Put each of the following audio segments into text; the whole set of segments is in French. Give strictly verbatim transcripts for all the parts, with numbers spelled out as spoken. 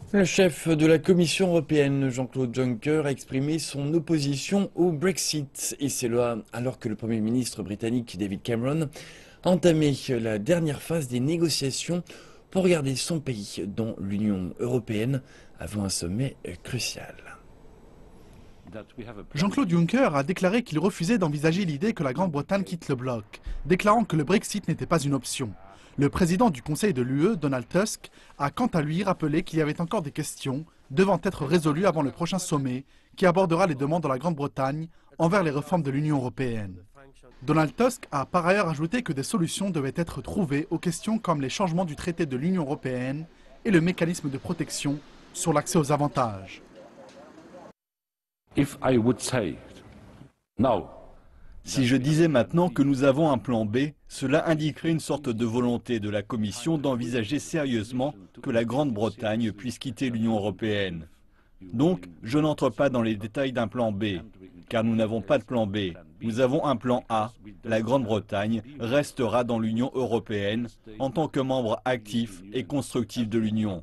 Le chef de la Commission européenne, Jean-Claude Juncker, a exprimé son opposition au Brexit. Et c'est là alors que le Premier ministre britannique David Cameron a entamé la dernière phase des négociations pour garder son pays dans l'Union européenne avant un sommet crucial. Jean-Claude Juncker a déclaré qu'il refusait d'envisager l'idée que la Grande-Bretagne quitte le bloc, déclarant que le Brexit n'était pas une option. Le président du Conseil de l'U E, Donald Tusk, a quant à lui rappelé qu'il y avait encore des questions devant être résolues avant le prochain sommet qui abordera les demandes de la Grande-Bretagne envers les réformes de l'Union européenne. Donald Tusk a par ailleurs ajouté que des solutions devaient être trouvées aux questions comme les changements du traité de l'Union européenne et le mécanisme de protection sur l'accès aux avantages. If I would say now, Si je disais maintenant que nous avons un plan B, cela indiquerait une sorte de volonté de la Commission d'envisager sérieusement que la Grande-Bretagne puisse quitter l'Union européenne. Donc, je n'entre pas dans les détails d'un plan B, car nous n'avons pas de plan B. Nous avons un plan A. La Grande-Bretagne restera dans l'Union européenne en tant que membre actif et constructif de l'Union.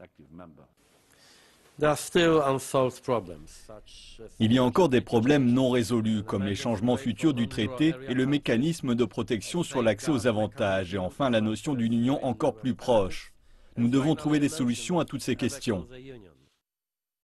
Il y a encore des problèmes non résolus, comme les changements futurs du traité et le mécanisme de protection sur l'accès aux avantages, et enfin la notion d'une union encore plus proche. Nous devons trouver des solutions à toutes ces questions.